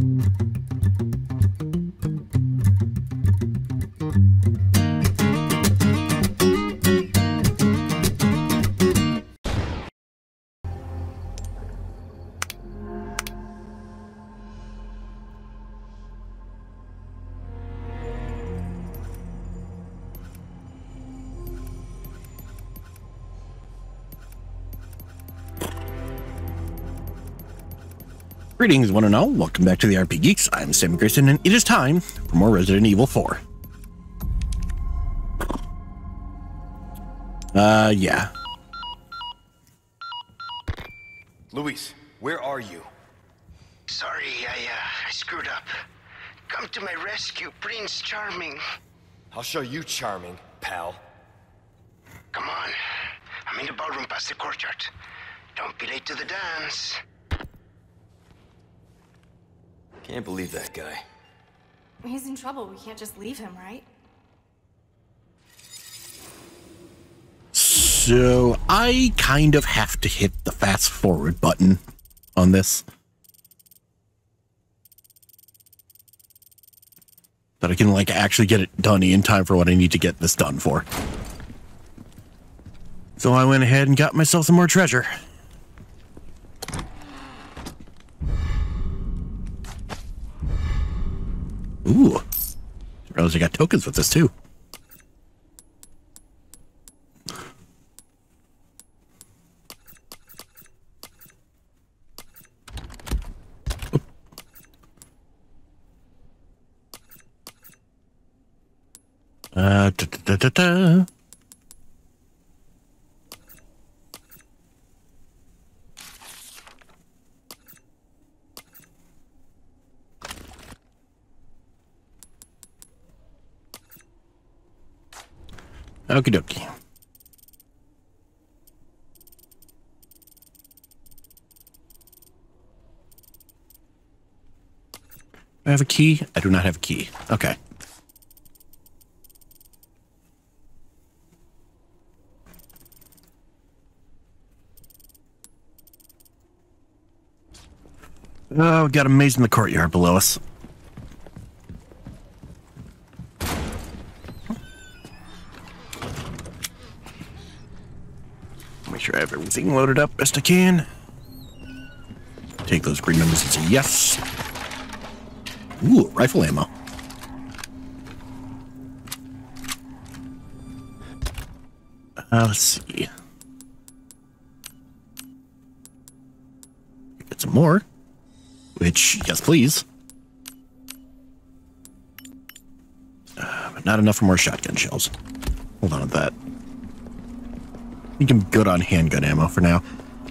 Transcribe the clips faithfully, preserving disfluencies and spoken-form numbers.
Greetings, one and all. Welcome back to the R P Geeks. I'm Sammy Grayson, and it is time for more Resident Evil four. Uh, yeah. Luis, where are you? Sorry, I, uh, I screwed up. Come to my rescue, Prince Charming. I'll show you charming, pal. Come on. I'm in the ballroom past the courtyard. Don't be late to the dance. Can't believe that guy. He's in trouble. We can't just leave him, right? So, I kind of have to hit the fast forward button on this. But I can, like, actually get it done in time for what I need to get this done for. So I went ahead and got myself some more treasure. Ooh. I realized I got tokens with this too. Uh, da, da, da, da. Okie dokie. I have a key? I do not have a key. Okay. Oh, we got a maze in the courtyard below us. Make sure I have everything loaded up best I can. Take those green numbers and say yes. Ooh, rifle ammo. Uh, let's see. Get some more. Which, yes, please. Uh, but not enough for more shotgun shells. Hold on to that. I think I'm good on handgun ammo for now.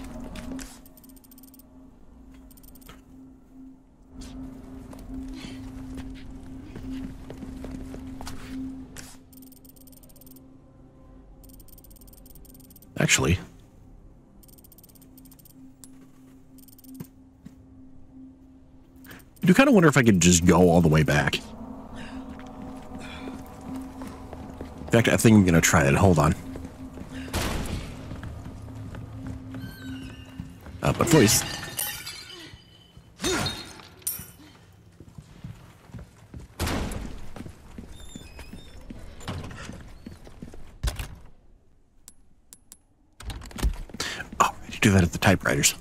Actually, I do kind of wonder if I could just go all the way back. In fact, I think I'm going to try that. Hold on. Uh, but voice. Oh, you do that at the typewriters.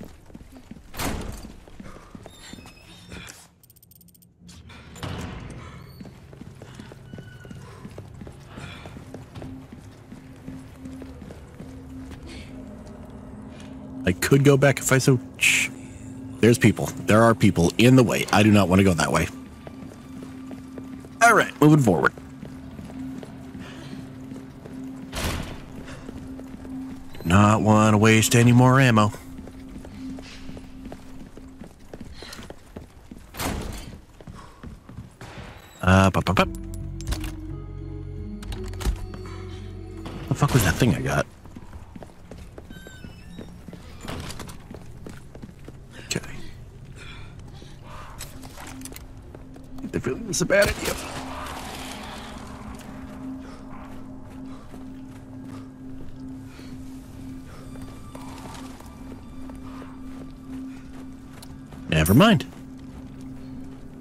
I could go back if I so... Shh. There's people. There are people in the way. I do not want to go that way. All right, moving forward. Not want to waste any more ammo. Up, up, up, up. What the fuck was that thing I got? I feel like it's a bad idea. Never mind.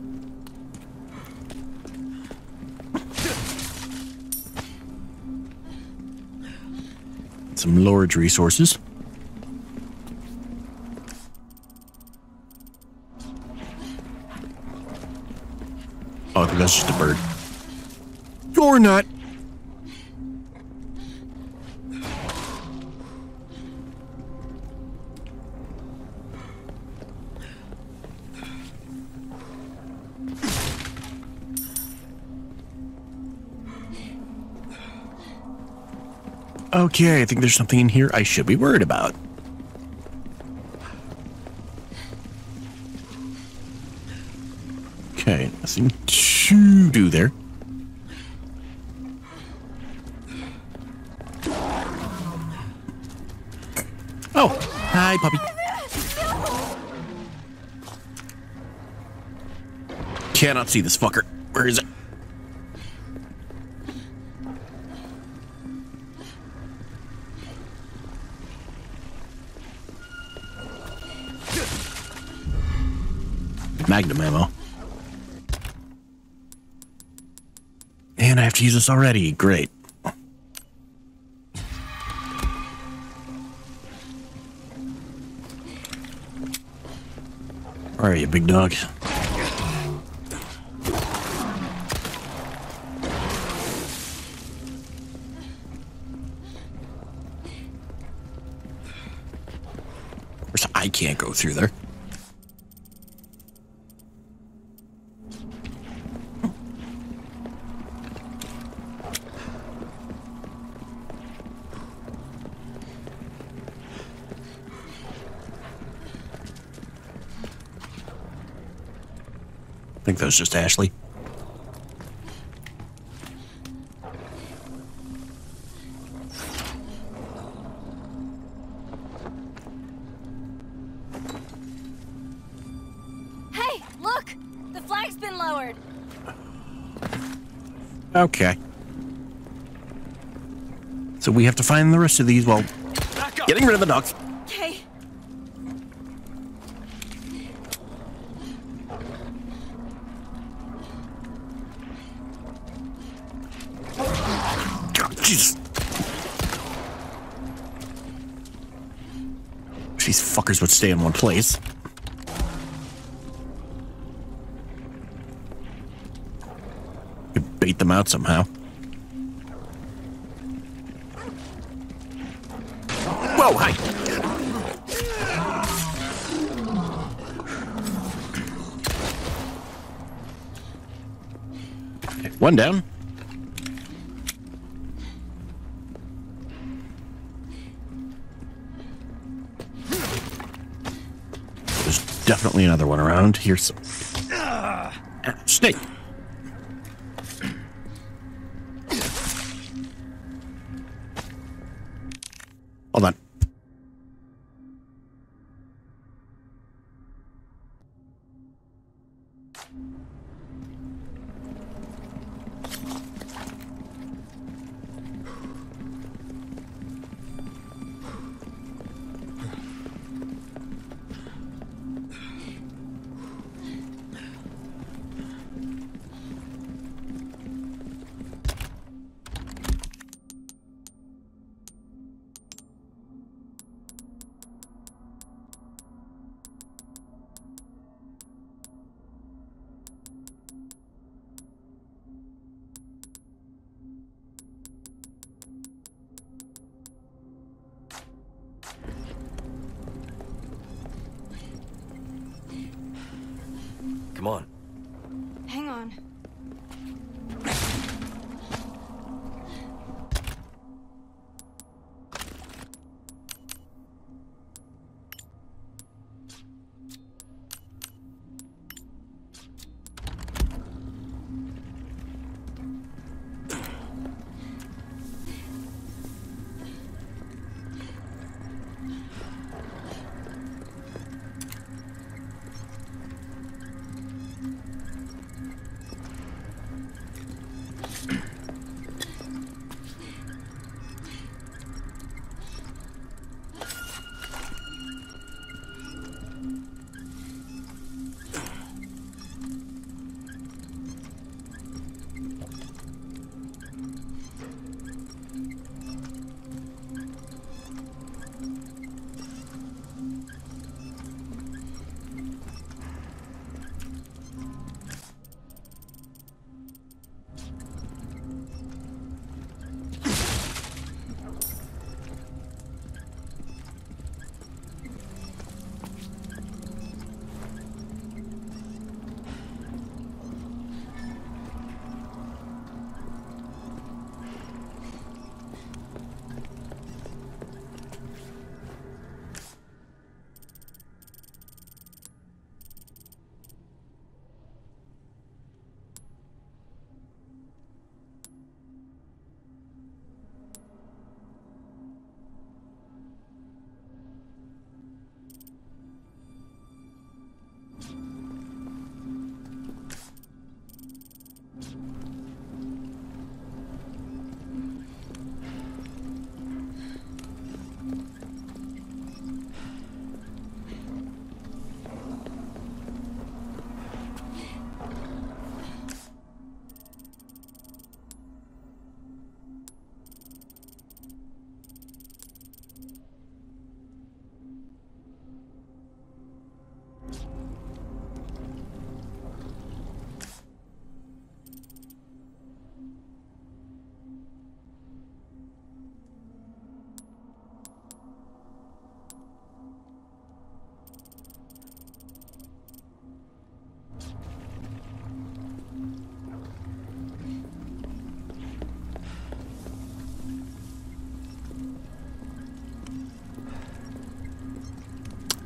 some large resources. Oh, I think that's just a bird. Or not. Okay, I think there's something in here I should be worried about. Okay, nothing to do there. Oh, hi, puppy. Cannot see this fucker. Where is it? Magnum ammo. And I have to use this already. Great. Where are you, big dog? Of course, I can't go through there. I think that was just Ashley. Hey, look! The flag's been lowered. Okay. So we have to find the rest of these while getting rid of the dogs. Okay. Jesus. These fuckers would stay in one place. Could bait them out somehow. Whoa, hi. Okay, one down. Definitely another one around. Here's some uh, snake. Hold on. Come on. Hang on.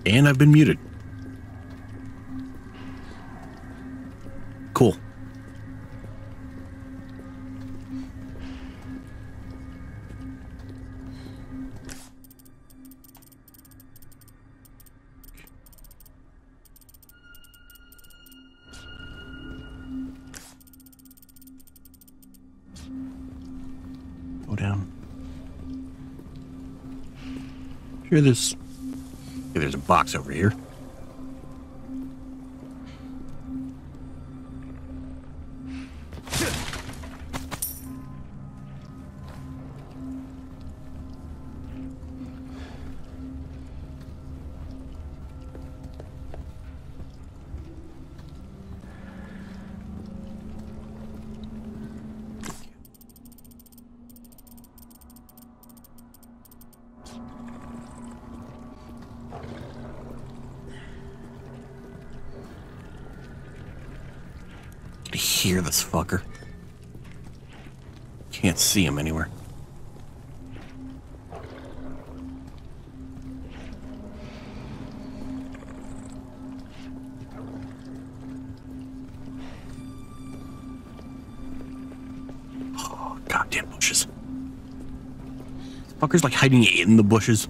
And I've been muted. Cool. Go down. Sure, there's... Okay, there's a box over here. Hear this fucker. Can't see him anywhere. Oh, goddamn bushes. This fucker's like hiding in the bushes.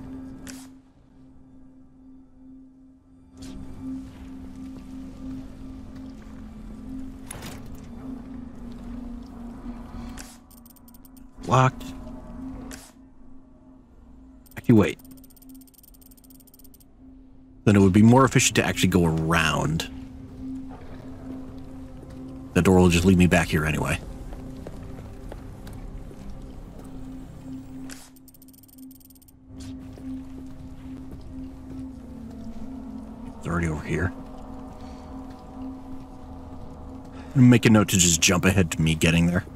Locked. Actually, wait. Then it would be more efficient to actually go around. The door will just lead me back here anyway. It's already over here. Make a note to just jump ahead to me getting there.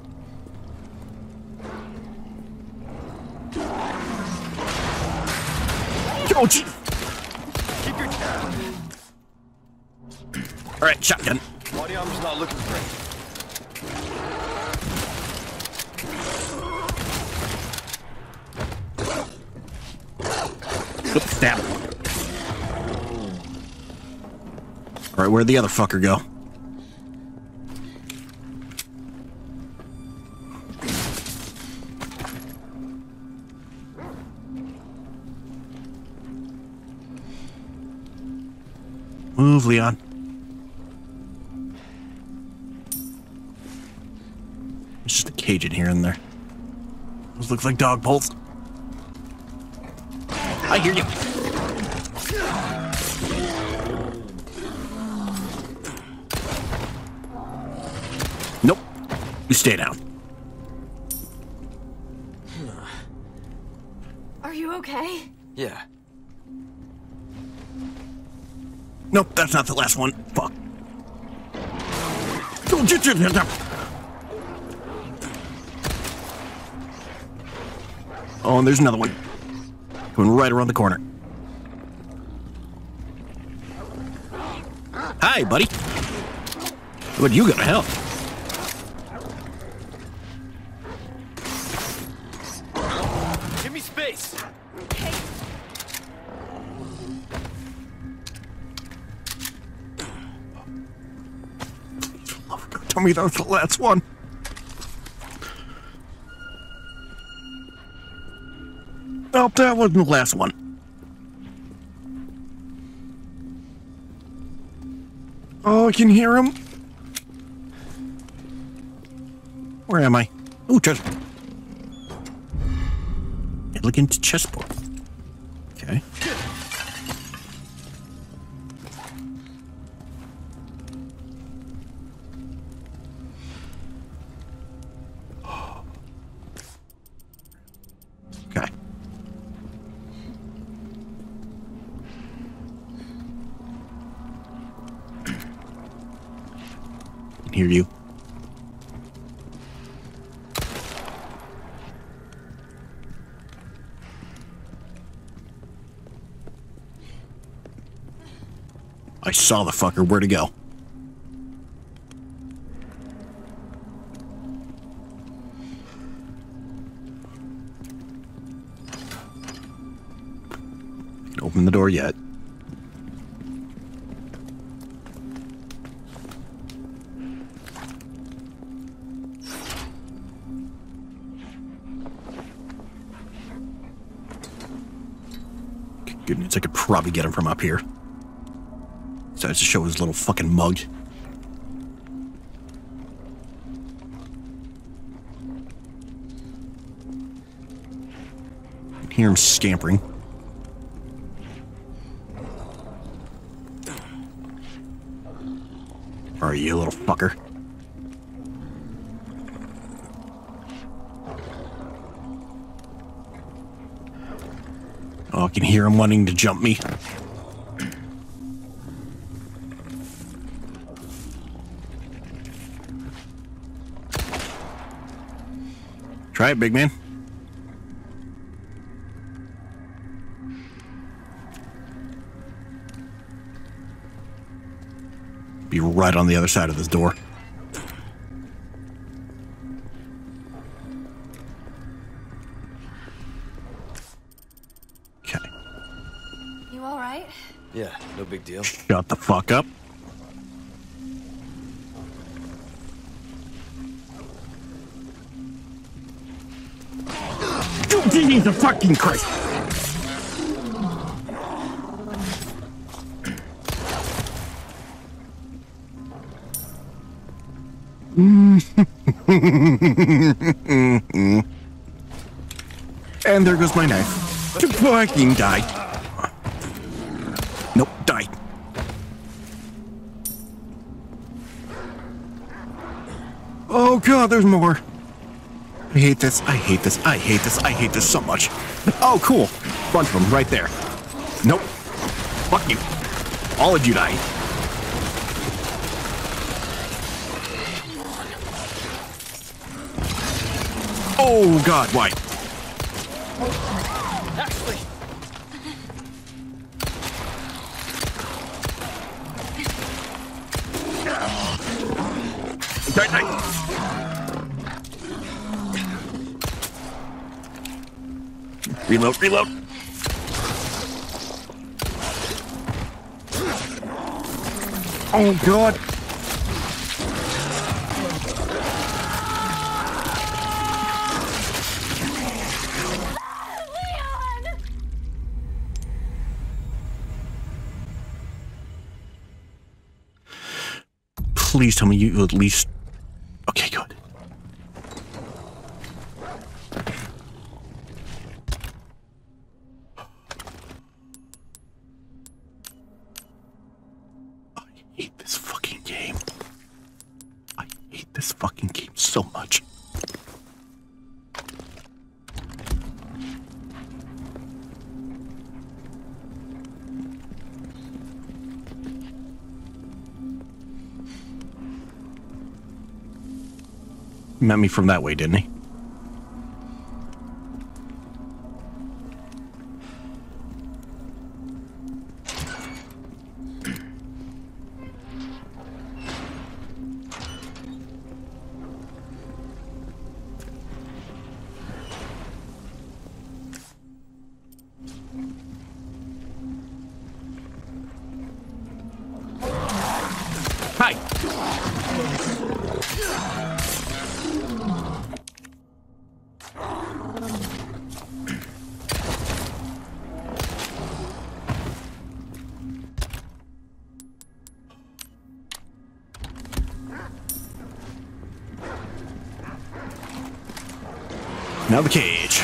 Oh, gee. Keep your down. All right, shotgun. Body armor's not looking great. Oops, stab. All right, where'd the other fucker go? Move, Leon. It's just a cage in here and there. Those look like dog bolts. I hear you. Nope. You stay down. Are you okay? Yeah. Nope, that's not the last one. Fuck. Oh, and there's another one. Coming right around the corner. Hi, buddy. But you gotta help. Give me space. Tell me that was the last one. Nope, that wasn't the last one. Oh, I can hear him. Where am I? Ooh, chest. Elegant chessboard. Okay. Okay. I can hear you. I saw the fucker. Where'd he go? Open the door yet. Good news, I could probably get him from up here. Decides to show his little fucking mug. I can hear him scampering. Are you, little fucker? Oh, I can hear him wanting to jump me. Try it, big man. Be right on the other side of this door. Okay. You all right? Yeah, no big deal. Shut the fuck up. Jesus fucking Christ. And there goes my knife. To fucking die. Nope, die. Oh god, there's more. I hate this, I hate this, I hate this, I hate this so much. Oh, cool. Bunch of them right there. Nope. Fuck you. All of you die. Oh god, why? Actually, Die, die. Reload, reload. Oh god. Please tell me you at least... Okay, good. I hate this fucking game. I hate this fucking game so much. Met me from that way, didn't he? Hi. Now the cage.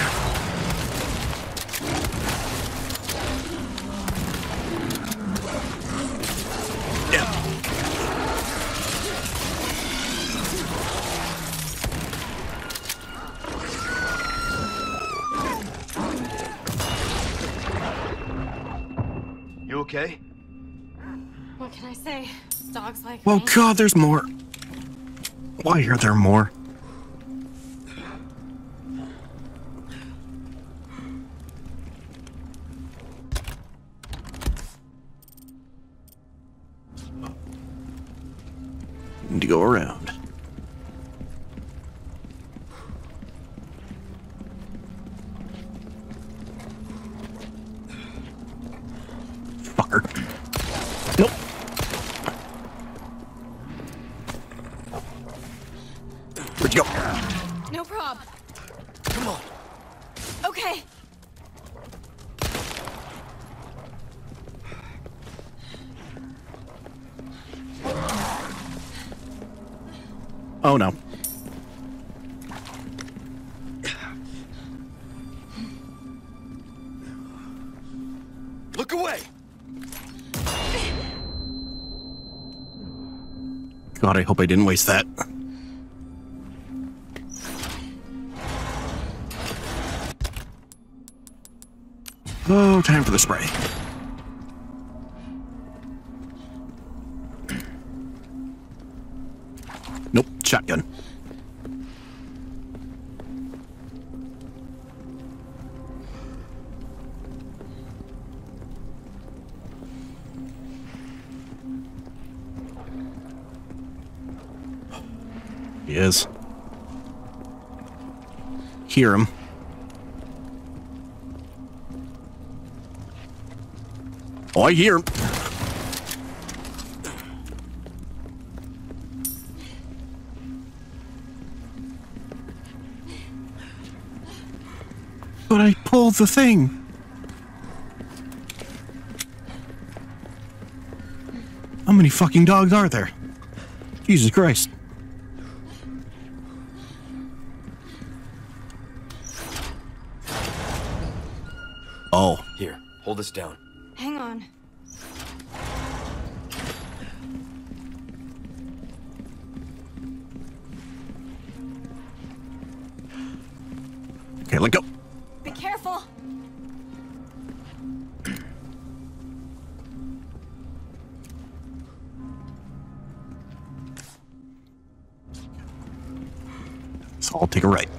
Yeah. you okay? What can I say? Dogs like Oh me. god, there's more. Why are there more? Need to go around. Fucker. Nope. Where'd you go? No prob. Come on. Okay. Oh no. Look away! God, I hope I didn't waste that. Oh, time for the spray. Nope, shotgun. He is. Hear him. Oh, I hear him. But I pulled the thing. How many fucking dogs are there? Jesus Christ. Oh. Here, hold this down. Hang on. Okay, let go. Be careful. So I'll take a right.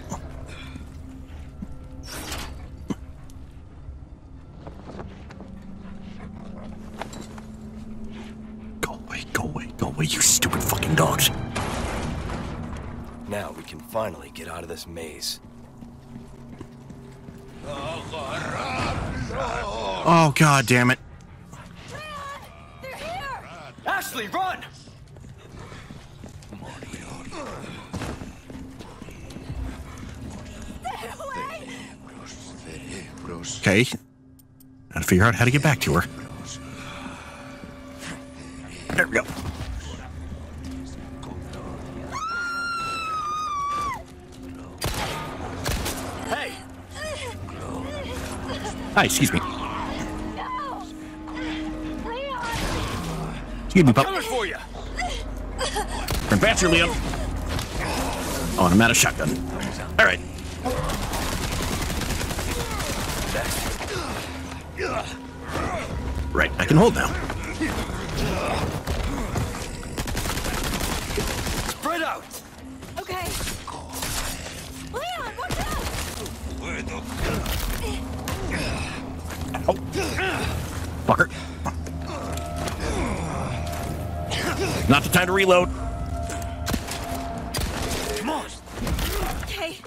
Go away, go away, go away, you stupid fucking dogs. Now we can finally get out of this maze. Oh, god damn it. They're here! Ashley, run! Stay away! Okay. Gotta figure out how to get back to her. There we go. Hey! Hi, excuse me. No! Leon! Excuse me, pup. Coming for you! Run faster, Liam. Oh, and I'm out of shotgun. Alright. Right, I can hold now. Spread out! Okay. Leon, watch out! Fucker. Not the time to reload. Come on! Okay.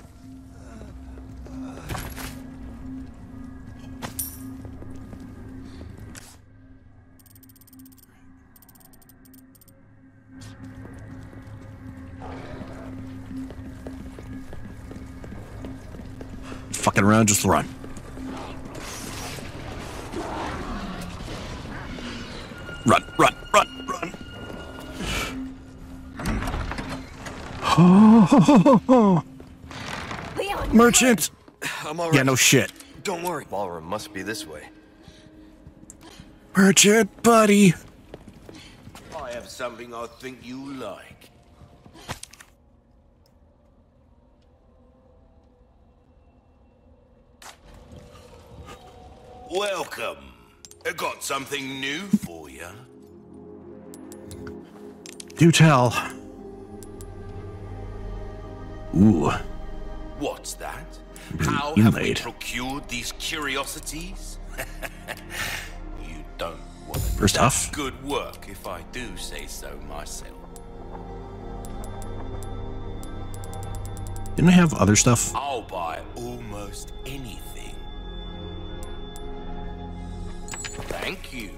Fucking around, just run. Run, run, run, run. Oh, Leon! merchant. I'm alright. Yeah, no shit. Don't worry. Ballroom must be this way. Merchant, buddy. I have something I think you like. Welcome. I got something new for you. Do tell. Ooh. What's that? Blue How have we inlaid. procured these curiosities? You don't want to First off, good work, if I do say so myself. didn't I have other stuff? I'll buy almost anything. Thank you.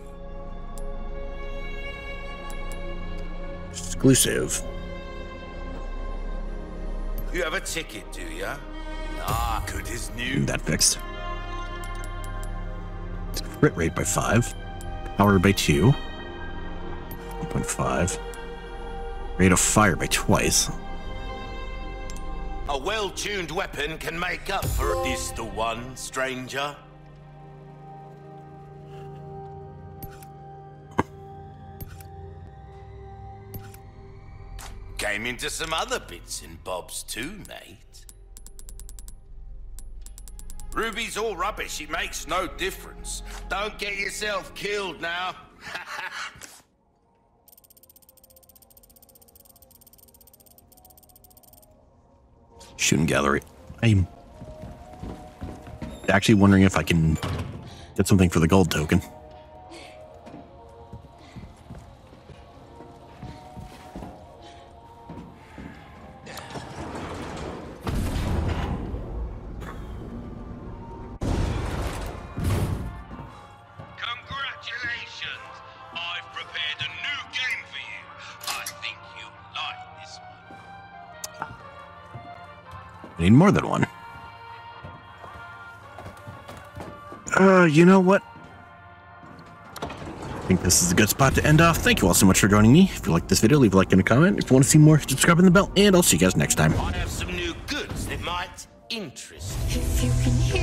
Exclusive. You have a ticket, do ya? Ah, good as new. That fixed. Crit rate by five. Power by two. one point five. Rate of fire by twice. A well-tuned weapon can make up for this the one, stranger. Came into some other bits and bobs too, mate. Ruby's all rubbish, it makes no difference. Don't get yourself killed now. Shooting gallery. I'm actually wondering if I can get something for the gold token. I need more than one. Uh, you know what? I think this is a good spot to end off. Thank you all so much for joining me. If you like this video, leave a like and a comment. If you want to see more, subscribe and the bell, and I'll see you guys next time. I have some new goods that might interest you. If you can hear